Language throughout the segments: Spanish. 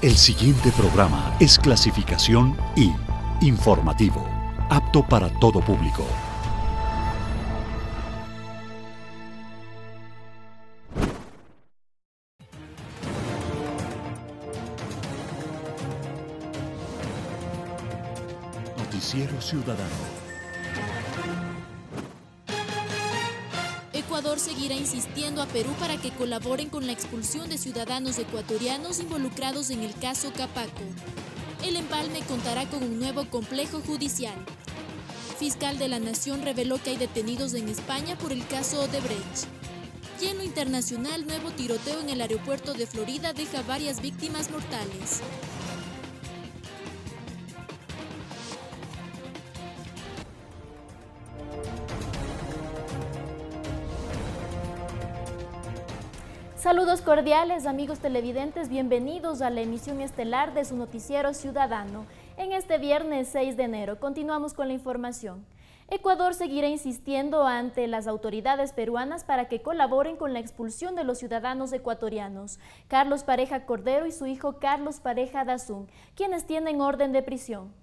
El siguiente programa es clasificación I, informativo, apto para todo público. Noticiero Ciudadano. Ecuador seguirá insistiendo a Perú para que colaboren con la expulsión de ciudadanos ecuatorianos involucrados en el caso Capaco. El empalme contará con un nuevo complejo judicial. Fiscal de la Nación reveló que hay detenidos en España por el caso Odebrecht. Y en lo internacional, nuevo tiroteo en el aeropuerto de Florida deja varias víctimas mortales. Saludos cordiales, amigos televidentes, bienvenidos a la emisión estelar de su noticiero ciudadano. En este viernes 6 de enero continuamos con la información. Ecuador seguirá insistiendo ante las autoridades peruanas para que colaboren con la expulsión de los ciudadanos ecuatorianos, Carlos Pareja Cordero y su hijo Carlos Pareja Dazún, quienes tienen orden de prisión.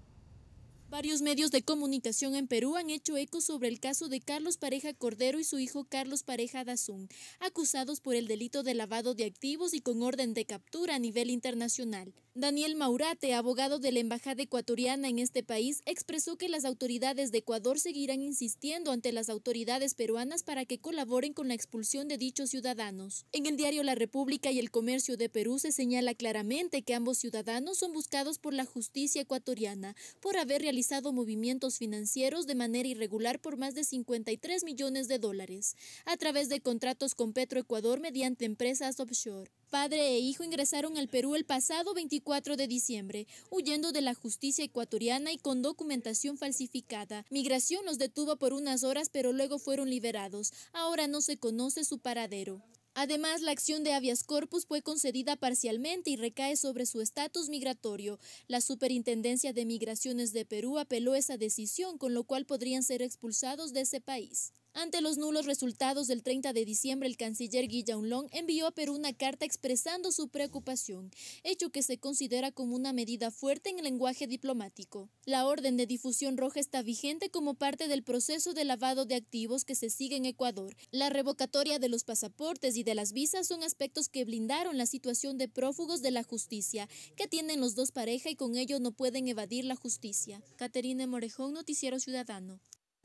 Varios medios de comunicación en Perú han hecho eco sobre el caso de Carlos Pareja Cordero y su hijo Carlos Pareja Dazún, acusados por el delito de lavado de activos y con orden de captura a nivel internacional. Daniel Maurate, abogado de la Embajada ecuatoriana en este país, expresó que las autoridades de Ecuador seguirán insistiendo ante las autoridades peruanas para que colaboren con la expulsión de dichos ciudadanos. En el diario La República y el Comercio de Perú se señala claramente que ambos ciudadanos son buscados por la justicia ecuatoriana por haber realizado movimientos financieros de manera irregular por más de 53 millones de dólares a través de contratos con Petroecuador mediante empresas offshore. Padre e hijo ingresaron al Perú el pasado 24 de diciembre, huyendo de la justicia ecuatoriana y con documentación falsificada. Migración los detuvo por unas horas, pero luego fueron liberados. Ahora no se conoce su paradero. Además, la acción de habeas corpus fue concedida parcialmente y recae sobre su estatus migratorio. La Superintendencia de Migraciones de Perú apeló esa decisión, con lo cual podrían ser expulsados de ese país. Ante los nulos resultados del 30 de diciembre, el canciller Guillaume Long envió a Perú una carta expresando su preocupación, hecho que se considera como una medida fuerte en el lenguaje diplomático. La orden de difusión roja está vigente como parte del proceso de lavado de activos que se sigue en Ecuador. La revocatoria de los pasaportes y de las visas son aspectos que blindaron la situación de prófugos de la justicia, que tienen los dos pareja y con ello no pueden evadir la justicia. Caterine Morejón, Noticiero Ciudadano.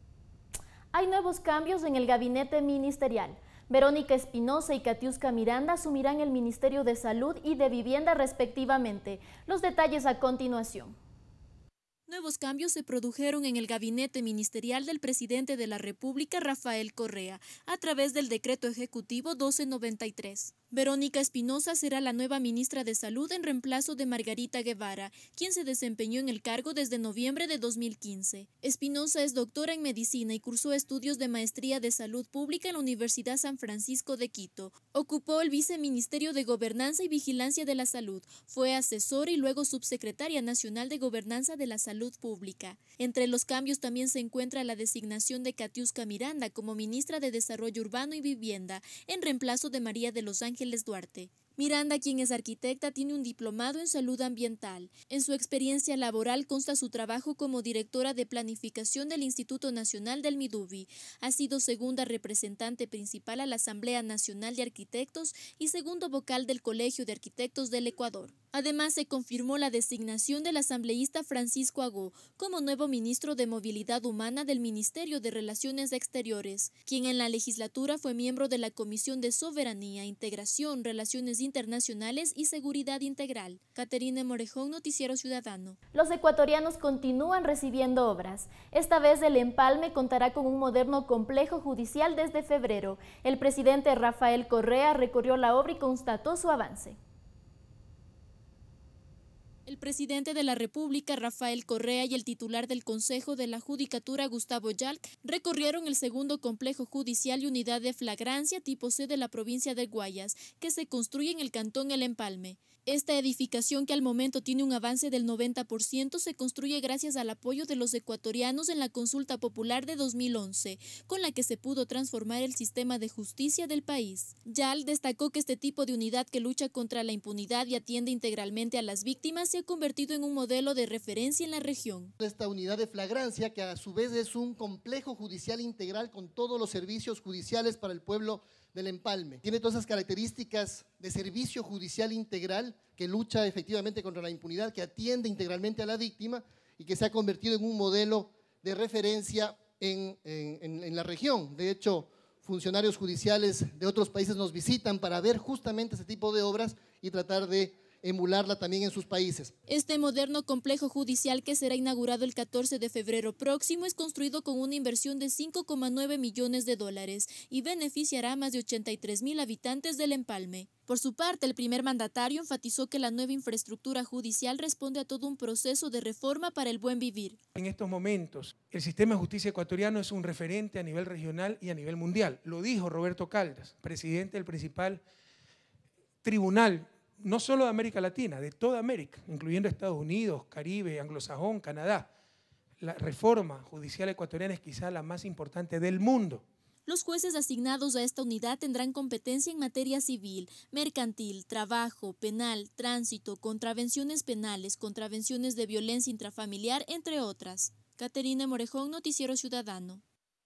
Hay nuevos cambios en el gabinete ministerial. Verónica Espinosa y Katiuska Miranda asumirán el Ministerio de Salud y de Vivienda respectivamente. Los detalles a continuación. Nuevos cambios se produjeron en el gabinete ministerial del presidente de la República, Rafael Correa, a través del decreto ejecutivo 1293. Verónica Espinosa será la nueva ministra de Salud en reemplazo de Margarita Guevara, quien se desempeñó en el cargo desde noviembre de 2015. Espinosa es doctora en medicina y cursó estudios de maestría de salud pública en la Universidad San Francisco de Quito. Ocupó el viceministerio de Gobernanza y Vigilancia de la Salud, fue asesora y luego subsecretaria nacional de Gobernanza de la Salud Pública. Entre los cambios también se encuentra la designación de Katiuska Miranda como ministra de Desarrollo Urbano y Vivienda, en reemplazo de María de los Ángeles Duarte. Miranda, quien es arquitecta, tiene un diplomado en salud ambiental. En su experiencia laboral consta su trabajo como directora de planificación del Instituto Nacional del Midubi. Ha sido segunda representante principal a la Asamblea Nacional de Arquitectos y segundo vocal del Colegio de Arquitectos del Ecuador. Además, se confirmó la designación del asambleísta Francisco Agó como nuevo ministro de Movilidad Humana del Ministerio de Relaciones Exteriores, quien en la legislatura fue miembro de la Comisión de Soberanía, Integración, Relaciones Internacionales y Seguridad Integral. Caterine Morejón, Noticiero Ciudadano. Los ecuatorianos continúan recibiendo obras. Esta vez el empalme contará con un moderno complejo judicial desde febrero. El presidente Rafael Correa recorrió la obra y constató su avance. El presidente de la República, Rafael Correa, y el titular del Consejo de la Judicatura, Gustavo Yalc, recorrieron el segundo complejo judicial y unidad de flagrancia tipo C de la provincia de Guayas, que se construye en el cantón El Empalme. Esta edificación, que al momento tiene un avance del 90%, se construye gracias al apoyo de los ecuatorianos en la consulta popular de 2011, con la que se pudo transformar el sistema de justicia del país. Yal destacó que este tipo de unidad que lucha contra la impunidad y atiende integralmente a las víctimas se ha convertido en un modelo de referencia en la región. Esta unidad de flagrancia, que a su vez es un complejo judicial integral con todos los servicios judiciales para el pueblo del Empalme. Tiene todas esas características de servicio judicial integral que lucha efectivamente contra la impunidad, que atiende integralmente a la víctima y que se ha convertido en un modelo de referencia en la región. De hecho, funcionarios judiciales de otros países nos visitan para ver justamente ese tipo de obras y tratar de emularla también en sus países. Este moderno complejo judicial, que será inaugurado el 14 de febrero próximo, es construido con una inversión de 5,9 millones de dólares y beneficiará a más de 83,000 habitantes del Empalme. Por su parte, el primer mandatario enfatizó que la nueva infraestructura judicial responde a todo un proceso de reforma para el buen vivir. En estos momentos, el sistema de justicia ecuatoriano es un referente a nivel regional y a nivel mundial. Lo dijo Roberto Caldas, presidente del principal tribunal, no solo de América Latina, de toda América, incluyendo Estados Unidos, Caribe, anglosajón, Canadá. La reforma judicial ecuatoriana es quizá la más importante del mundo. Los jueces asignados a esta unidad tendrán competencia en materia civil, mercantil, trabajo, penal, tránsito, contravenciones penales, contravenciones de violencia intrafamiliar, entre otras. Caterina Morejón, Noticiero Ciudadano.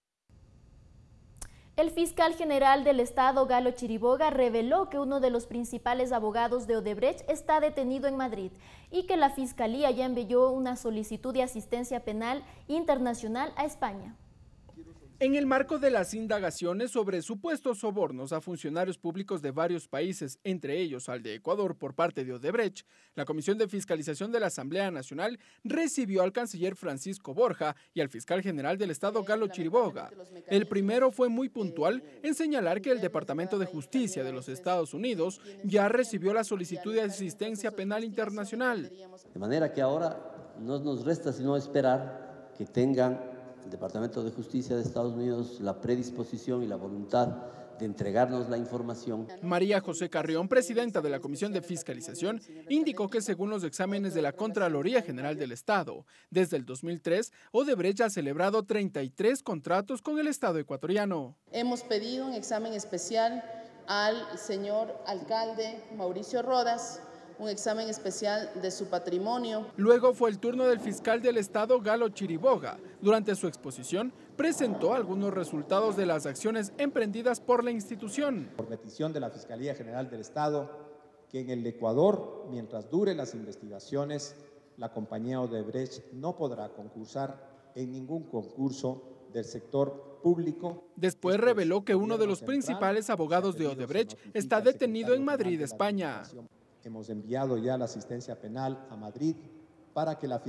El fiscal general del Estado, Galo Chiriboga, reveló que uno de los principales abogados de Odebrecht está detenido en Madrid y que la Fiscalía ya envió una solicitud de asistencia penal internacional a España. En el marco de las indagaciones sobre supuestos sobornos a funcionarios públicos de varios países, entre ellos al de Ecuador por parte de Odebrecht, la Comisión de Fiscalización de la Asamblea Nacional recibió al canciller Francisco Borja y al fiscal general del Estado, Galo Chiriboga. El primero fue muy puntual en señalar que el Departamento de Justicia de los Estados Unidos ya recibió la solicitud de asistencia penal internacional. De manera que ahora no nos resta sino esperar que tengan el Departamento de Justicia de Estados Unidos la predisposición y la voluntad de entregarnos la información. María José Carrión, presidenta de la Comisión de Fiscalización, indicó que según los exámenes de la Contraloría General del Estado, desde el 2003, Odebrecht ha celebrado 33 contratos con el Estado ecuatoriano. Hemos pedido un examen especial al señor alcalde Mauricio Rodas, un examen especial de su patrimonio. Luego fue el turno del fiscal del Estado, Galo Chiriboga. Durante su exposición, presentó algunos resultados de las acciones emprendidas por la institución. Por petición de la Fiscalía General del Estado, que en el Ecuador, mientras duren las investigaciones, la compañía Odebrecht no podrá concursar en ningún concurso del sector público. Después reveló que uno de los principales abogados de Odebrecht está detenido en Madrid, España. Hemos enviado ya la asistencia penal a Madrid para que la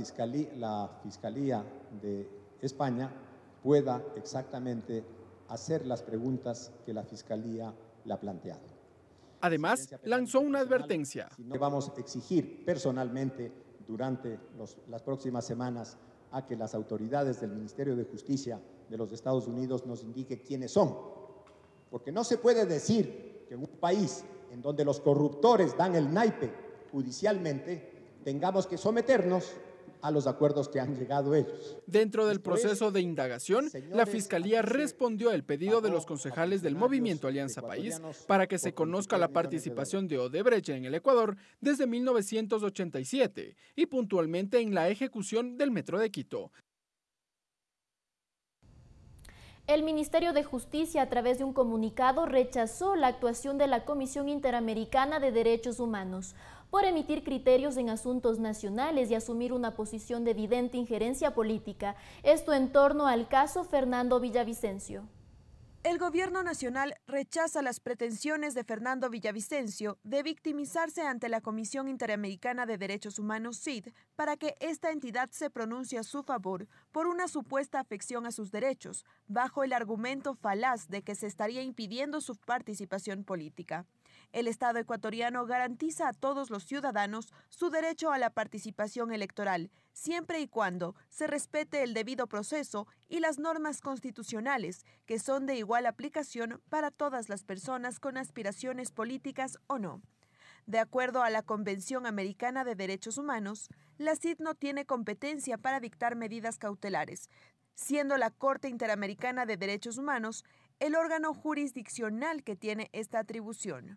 Fiscalía de España pueda exactamente hacer las preguntas que la Fiscalía le ha planteado. Además, lanzó una advertencia. Vamos a exigir personalmente durante las próximas semanas a que las autoridades del Ministerio de Justicia de los Estados Unidos nos indiquen quiénes son. Porque no se puede decir que en un país en donde los corruptores dan el naipe judicialmente, tengamos que someternos a los acuerdos que han llegado ellos. Dentro del proceso de indagación, la Fiscalía respondió al pedido de los concejales del Movimiento Alianza País para que se conozca la participación de Odebrecht en el Ecuador desde 1987 y puntualmente en la ejecución del Metro de Quito. El Ministerio de Justicia, a través de un comunicado, rechazó la actuación de la Comisión Interamericana de Derechos Humanos por emitir criterios en asuntos nacionales y asumir una posición de evidente injerencia política. Esto en torno al caso Fernando Villavicencio. El gobierno nacional rechaza las pretensiones de Fernando Villavicencio de victimizarse ante la Comisión Interamericana de Derechos Humanos, CID, para que esta entidad se pronuncie a su favor por una supuesta afección a sus derechos, bajo el argumento falaz de que se estaría impidiendo su participación política. El Estado ecuatoriano garantiza a todos los ciudadanos su derecho a la participación electoral, siempre y cuando se respete el debido proceso y las normas constitucionales, que son de igual aplicación para todas las personas con aspiraciones políticas o no. De acuerdo a la Convención Americana de Derechos Humanos, la CID no tiene competencia para dictar medidas cautelares, siendo la Corte Interamericana de Derechos Humanos el órgano jurisdiccional que tiene esta atribución.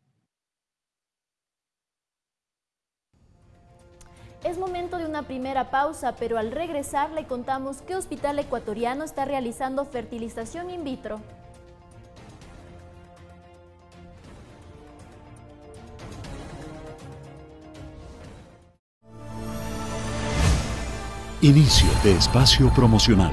Es momento de una primera pausa, pero al regresar le contamos qué hospital ecuatoriano está realizando fertilización in vitro. Inicio de espacio promocional.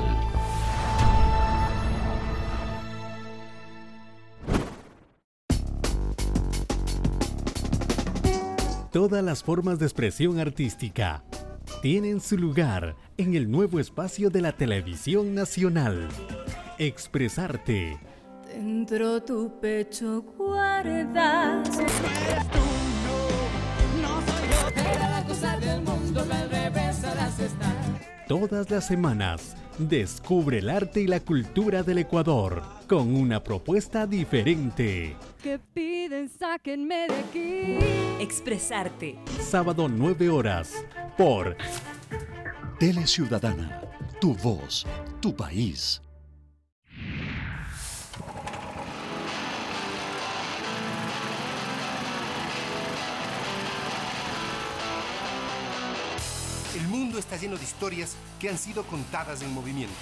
Todas las formas de expresión artística tienen su lugar en el nuevo espacio de la televisión nacional. Expresarte. Dentro tu pecho guardas. Eres tú, no soy yo. Era la cosa del mundo que al revés harás estar. Todas las semanas, descubre el arte y la cultura del Ecuador con una propuesta diferente. Que piden, sáquenme de aquí. Expresarte. Sábado 9 horas por Tele Ciudadana, tu voz, tu país. El mundo está lleno de historias que han sido contadas en movimiento.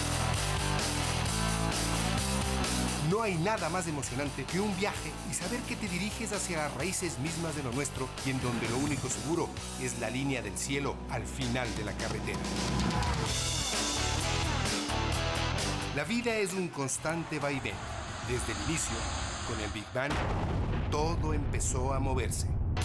No hay nada más emocionante que un viaje y saber que te diriges hacia las raíces mismas de lo nuestro y en donde lo único seguro es la línea del cielo al final de la carretera. La vida es un constante vaivén. Desde el inicio, con el Big Bang, todo empezó a moverse.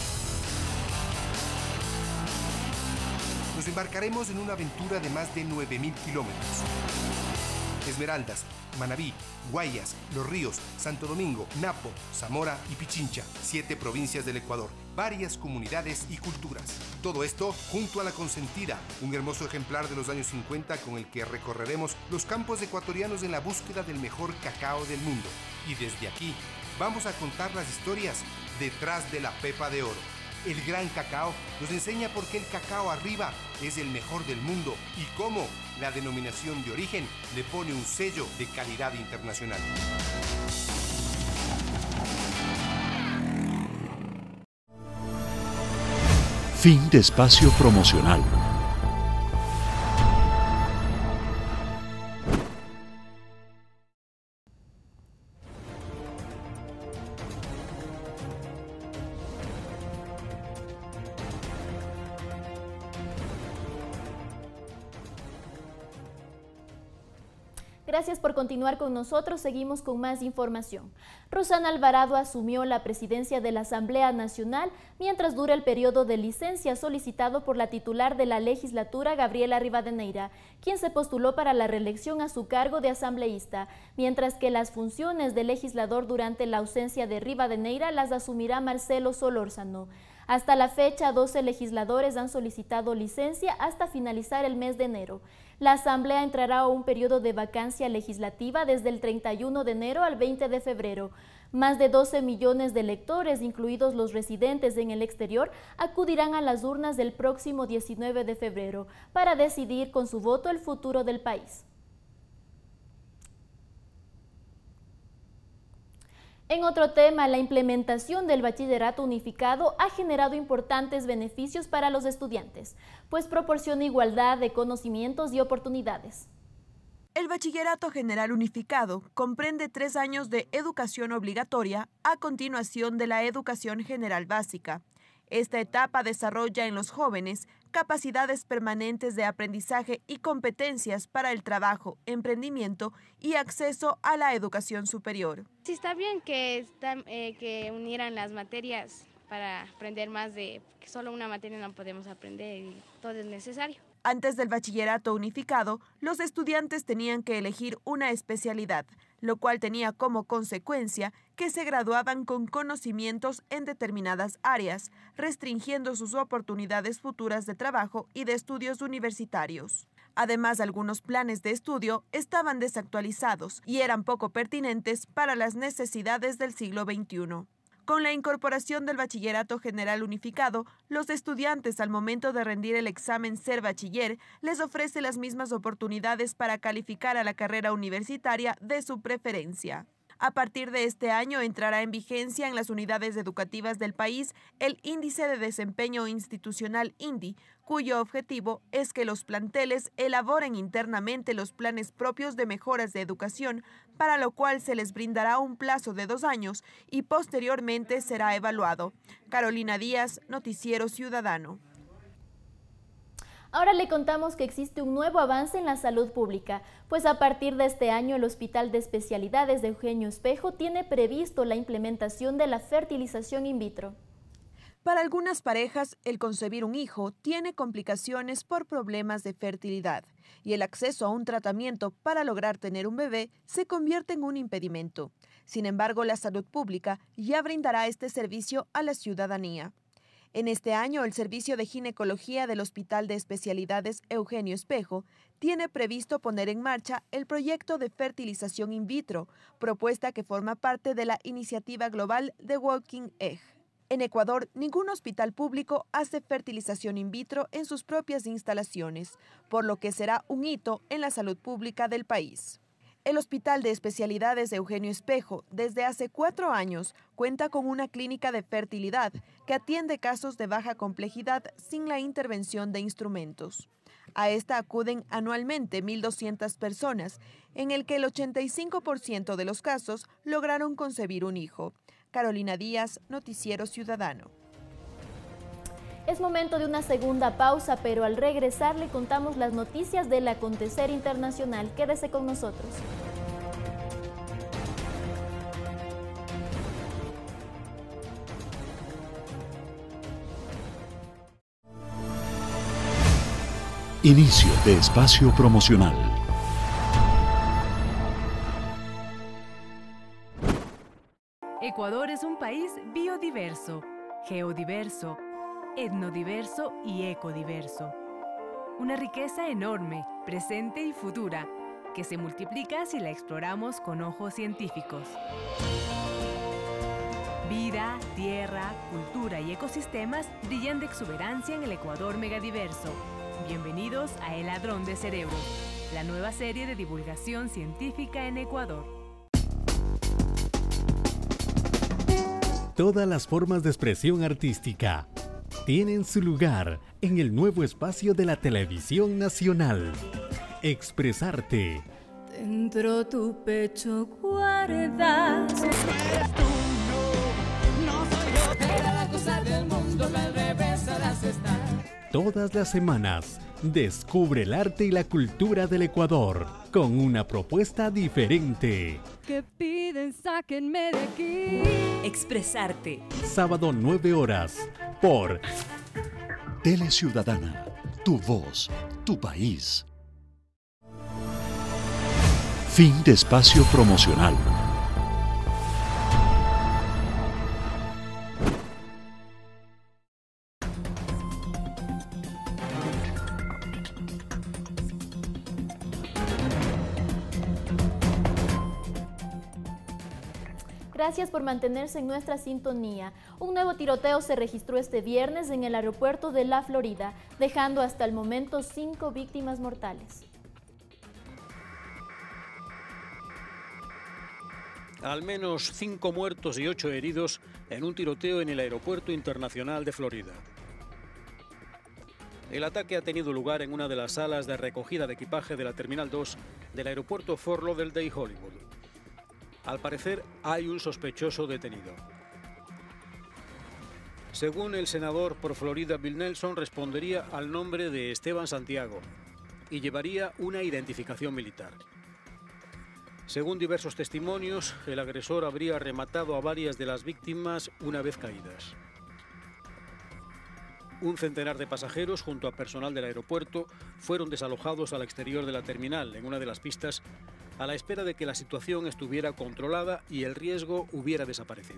Nos embarcaremos en una aventura de más de 9.000 kilómetros. Esmeraldas, Manabí, Guayas, Los Ríos, Santo Domingo, Napo, Zamora y Pichincha, 7 provincias del Ecuador, varias comunidades y culturas. Todo esto junto a La Consentida, un hermoso ejemplar de los años 50 con el que recorreremos los campos ecuatorianos en la búsqueda del mejor cacao del mundo. Y desde aquí vamos a contar las historias detrás de la pepa de oro. El gran cacao nos enseña por qué el cacao arriba es el mejor del mundo y cómo la denominación de origen le pone un sello de calidad internacional. Fin de espacio promocional. Gracias por continuar con nosotros. Seguimos con más información. Rosana Alvarado asumió la presidencia de la Asamblea Nacional mientras dura el periodo de licencia solicitado por la titular de la legislatura, Gabriela Rivadeneira, quien se postuló para la reelección a su cargo de asambleísta, mientras que las funciones de legislador durante la ausencia de Rivadeneira las asumirá Marcelo Solórzano. Hasta la fecha, 12 legisladores han solicitado licencia hasta finalizar el mes de enero. La Asamblea entrará a un periodo de vacancia legislativa desde el 31 de enero al 20 de febrero. Más de 12 millones de electores, incluidos los residentes en el exterior, acudirán a las urnas del próximo 19 de febrero para decidir con su voto el futuro del país. En otro tema, la implementación del bachillerato unificado ha generado importantes beneficios para los estudiantes, pues proporciona igualdad de conocimientos y oportunidades. El bachillerato general unificado comprende 3 años de educación obligatoria a continuación de la educación general básica. Esta etapa desarrolla en los jóvenes capacidades permanentes de aprendizaje y competencias para el trabajo, emprendimiento y acceso a la educación superior. Sí, está bien que unieran las materias para aprender más de que solo una materia no podemos aprender y todo es necesario. Antes del bachillerato unificado, los estudiantes tenían que elegir una especialidad, lo cual tenía como consecuencia que se graduaban con conocimientos en determinadas áreas, restringiendo sus oportunidades futuras de trabajo y de estudios universitarios. Además, algunos planes de estudio estaban desactualizados y eran poco pertinentes para las necesidades del siglo XXI. Con la incorporación del Bachillerato General Unificado, los estudiantes al momento de rendir el examen Ser Bachiller les ofrece las mismas oportunidades para calificar a la carrera universitaria de su preferencia. A partir de este año entrará en vigencia en las unidades educativas del país el Índice de Desempeño Institucional INDI, cuyo objetivo es que los planteles elaboren internamente los planes propios de mejoras de educación, para lo cual se les brindará un plazo de 2 años y posteriormente será evaluado. Carolina Díaz, Noticiero Ciudadano. Ahora le contamos que existe un nuevo avance en la salud pública, pues a partir de este año el Hospital de Especialidades de Eugenio Espejo tiene previsto la implementación de la fertilización in vitro. Para algunas parejas, el concebir un hijo tiene complicaciones por problemas de fertilidad y el acceso a un tratamiento para lograr tener un bebé se convierte en un impedimento. Sin embargo, la salud pública ya brindará este servicio a la ciudadanía. En este año, el Servicio de Ginecología del Hospital de Especialidades Eugenio Espejo tiene previsto poner en marcha el proyecto de fertilización in vitro, propuesta que forma parte de la iniciativa global de Walking Egg. En Ecuador, ningún hospital público hace fertilización in vitro en sus propias instalaciones, por lo que será un hito en la salud pública del país. El Hospital de Especialidades de Eugenio Espejo, desde hace 4 años, cuenta con una clínica de fertilidad que atiende casos de baja complejidad sin la intervención de instrumentos. A esta acuden anualmente 1.200 personas, en el que el 85% de los casos lograron concebir un hijo. Carolina Díaz, Noticiero Ciudadano. Es momento de una segunda pausa, pero al regresar le contamos las noticias del acontecer internacional. Quédese con nosotros. Inicio de espacio promocional. Ecuador es un país biodiverso, geodiverso, etnodiverso y ecodiverso. Una riqueza enorme, presente y futura, que se multiplica si la exploramos con ojos científicos. Vida, tierra, cultura y ecosistemas brillan de exuberancia en el Ecuador megadiverso. Bienvenidos a El Ladrón de Cerebros, la nueva serie de divulgación científica en Ecuador. Todas las formas de expresión artística tienen su lugar en el nuevo espacio de la televisión nacional. Expresarte. Dentro tu pecho guardas. No soy yo, era la cosa del mundo que al revés harás estar. Todas las semanas, descubre el arte y la cultura del Ecuador con una propuesta diferente. Que piden, sáquenme de aquí. Expresarte. Sábado 9 horas por Tele Ciudadana, tu voz, tu país. Fin de espacio promocional. Gracias por mantenerse en nuestra sintonía. Un nuevo tiroteo se registró este viernes en el aeropuerto de La Florida, dejando hasta el momento 5 víctimas mortales. Al menos 5 muertos y 8 heridos en un tiroteo en el Aeropuerto Internacional de Florida. El ataque ha tenido lugar en una de las salas de recogida de equipaje de la Terminal 2 del aeropuerto Fort Lauderdale de Hollywood. Al parecer, hay un sospechoso detenido. Según el senador por Florida, Bill Nelson, respondería al nombre de Esteban Santiago y llevaría una identificación militar. Según diversos testimonios, el agresor habría rematado a varias de las víctimas una vez caídas. Un centenar de pasajeros, junto a personal del aeropuerto, fueron desalojados al exterior de la terminal, en una de las pistas, a la espera de que la situación estuviera controlada y el riesgo hubiera desaparecido.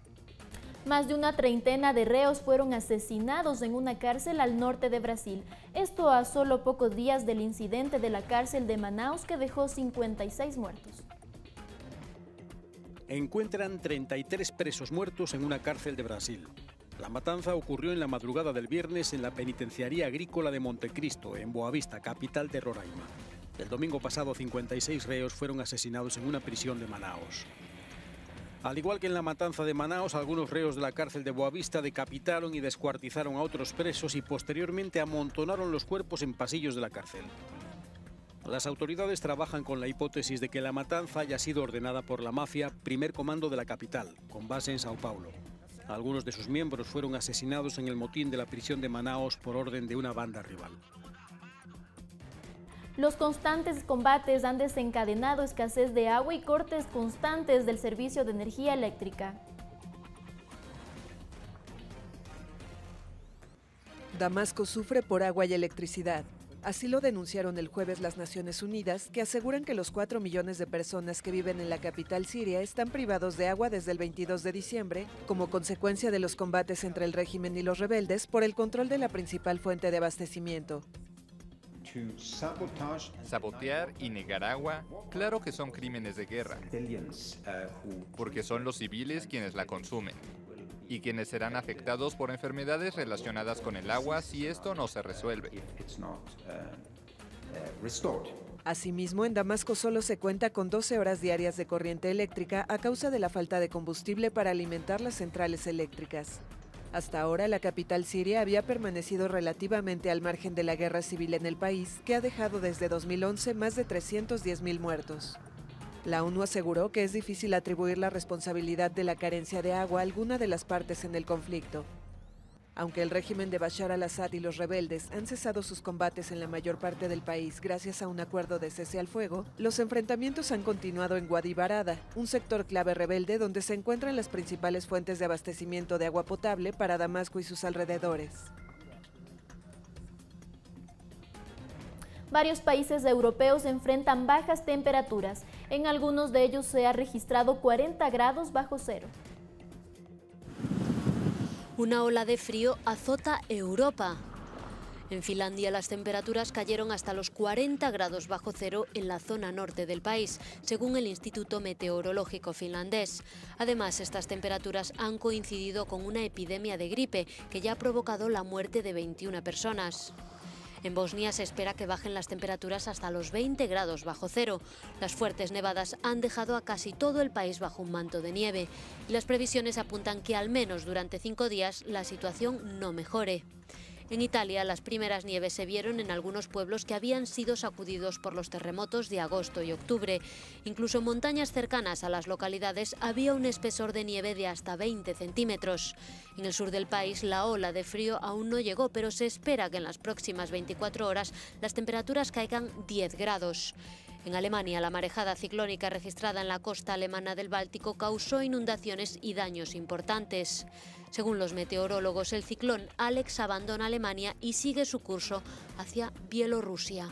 Más de una treintena de reos fueron asesinados en una cárcel al norte de Brasil. Esto a solo pocos días del incidente de la cárcel de Manaus que dejó 56 muertos. Encuentran 33 presos muertos en una cárcel de Brasil. La matanza ocurrió en la madrugada del viernes en la penitenciaría agrícola de Montecristo, en Boavista, capital de Roraima. El domingo pasado, 56 reos fueron asesinados en una prisión de Manaus. Al igual que en la matanza de Manaus, algunos reos de la cárcel de Boavista decapitaron y descuartizaron a otros presos y posteriormente amontonaron los cuerpos en pasillos de la cárcel. Las autoridades trabajan con la hipótesis de que la matanza haya sido ordenada por la mafia Primer Comando de la capital, con base en Sao Paulo. Algunos de sus miembros fueron asesinados en el motín de la prisión de Manaus por orden de una banda rival. Los constantes combates han desencadenado escasez de agua y cortes constantes del servicio de energía eléctrica. Damasco sufre por agua y electricidad. Así lo denunciaron el jueves las Naciones Unidas, que aseguran que los 4 millones de personas que viven en la capital siria están privados de agua desde el 22 de diciembre, como consecuencia de los combates entre el régimen y los rebeldes por el control de la principal fuente de abastecimiento. Sabotear y negar agua, claro que son crímenes de guerra, porque son los civiles quienes la consumen y quienes serán afectados por enfermedades relacionadas con el agua si esto no se resuelve. Asimismo, en Damasco solo se cuenta con 12 horas diarias de corriente eléctrica a causa de la falta de combustible para alimentar las centrales eléctricas. Hasta ahora, la capital siria había permanecido relativamente al margen de la guerra civil en el país, que ha dejado desde 2011 más de 310.000 muertos. La ONU aseguró que es difícil atribuir la responsabilidad de la carencia de agua a alguna de las partes en el conflicto. Aunque el régimen de Bashar al-Assad y los rebeldes han cesado sus combates en la mayor parte del país gracias a un acuerdo de cese al fuego, los enfrentamientos han continuado en Wadi Barada, un sector clave rebelde donde se encuentran las principales fuentes de abastecimiento de agua potable para Damasco y sus alrededores. Varios países europeos enfrentan bajas temperaturas. En algunos de ellos se ha registrado 40 grados bajo cero. Una ola de frío azota Europa. En Finlandia las temperaturas cayeron hasta los 40 grados bajo cero en la zona norte del país, según el Instituto Meteorológico finlandés. Además, estas temperaturas han coincidido con una epidemia de gripe que ya ha provocado la muerte de 21 personas. En Bosnia se espera que bajen las temperaturas hasta los 20 grados bajo cero. Las fuertes nevadas han dejado a casi todo el país bajo un manto de nieve y las previsiones apuntan que al menos durante 5 días la situación no mejore. En Italia, las primeras nieves se vieron en algunos pueblos que habían sido sacudidos por los terremotos de agosto y octubre. Incluso en montañas cercanas a las localidades había un espesor de nieve de hasta 20 centímetros. En el sur del país, la ola de frío aún no llegó, pero se espera que en las próximas 24 horas las temperaturas caigan 10 grados. En Alemania, la marejada ciclónica registrada en la costa alemana del Báltico causó inundaciones y daños importantes. Según los meteorólogos, el ciclón Alex abandona Alemania y sigue su curso hacia Bielorrusia.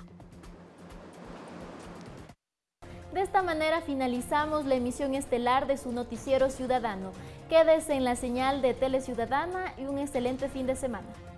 De esta manera finalizamos la emisión estelar de su noticiero ciudadano. Quédese en la señal de Tele Ciudadana y un excelente fin de semana.